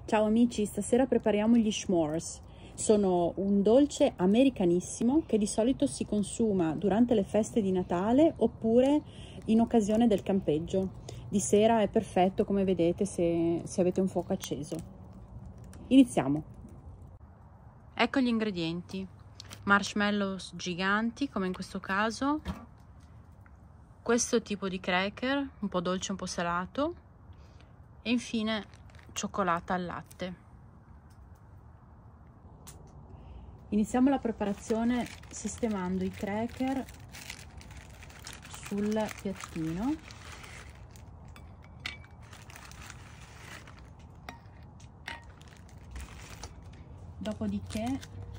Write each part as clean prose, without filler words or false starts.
Ciao amici, stasera prepariamo gli s'mores. Sono un dolce americanissimo che di solito si consuma durante le feste di Natale oppure in occasione del campeggio. Di sera è perfetto, come vedete, se avete un fuoco acceso. Iniziamo. Ecco gli ingredienti: marshmallows giganti, come in questo caso, questo tipo di cracker, un po' dolce, un po' salato, e infine cioccolata al latte. Iniziamo la preparazione sistemando i cracker sul piattino. Dopodiché,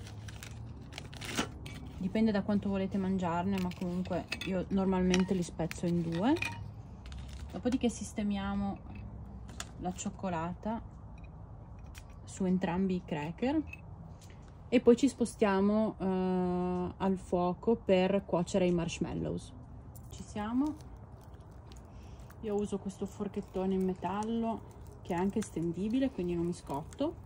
dipende da quanto volete mangiarne, ma comunque io normalmente li spezzo in due. Dopodiché sistemiamo la cioccolata su entrambi i cracker e poi ci spostiamo al fuoco per cuocere i marshmallows. Ci siamo. Io uso questo forchettone in metallo che è anche stendibile, quindi non mi scotto.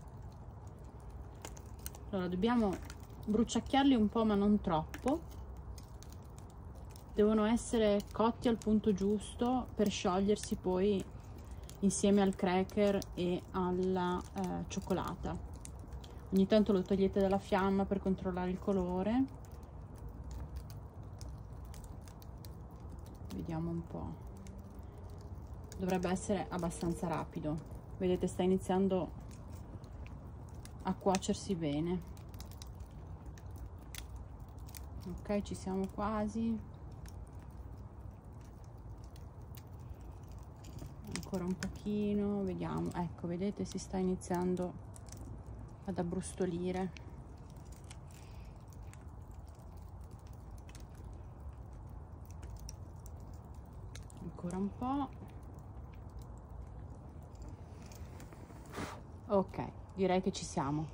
Allora, dobbiamo bruciacchiarli un po', ma non troppo. Devono essere cotti al punto giusto per sciogliersi poi insieme al cracker e alla cioccolata. Ogni tanto lo togliete dalla fiamma per controllare il colore. Vediamo un po'. Dovrebbe essere abbastanza rapido. Vedete, sta iniziando a cuocersi bene. Ok, ci siamo quasi. Ancora un pochino, vediamo. Ecco, vedete, si sta iniziando ad abbrustolire. Ancora un po'. Ok, direi che ci siamo.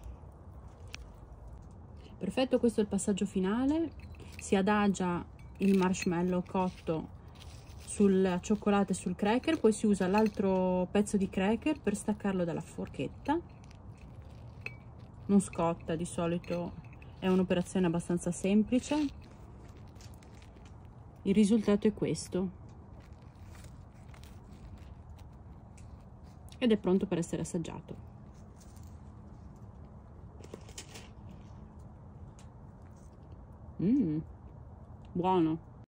Perfetto, questo è il passaggio finale. Si adagia il marshmallow cotto sulla cioccolata e sul cracker, poi si usa l'altro pezzo di cracker per staccarlo dalla forchetta. Non scotta, di solito è un'operazione abbastanza semplice. Il risultato è questo ed è pronto per essere assaggiato. Buono.